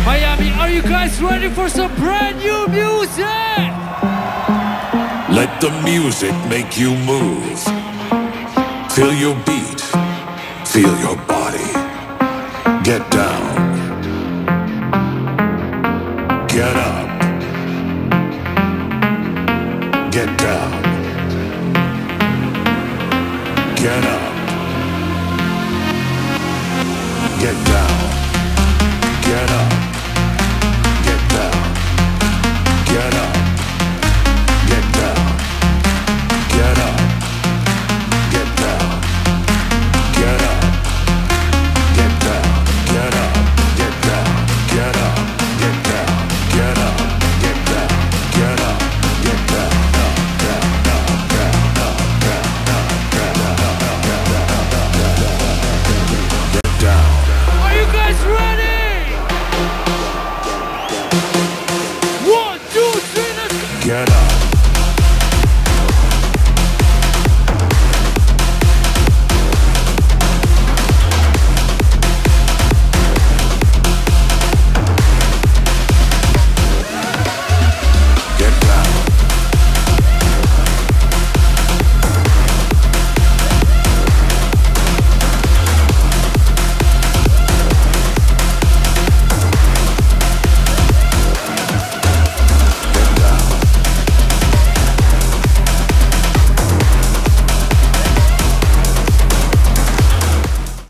Miami, are you guys ready for some brand new music? Let the music make you move. Feel your beat. Feel your body. Get down. Get up. Get down. Get up. Get down. Get up. Get down. Get up. Get down. Get up. Get down. Get up. Get down. Get up. Get down. Get up. Get down. Get up. Get down. Get up. Get down. Get down. Are you guys ready? 1, 2, 3, let's go. Get up.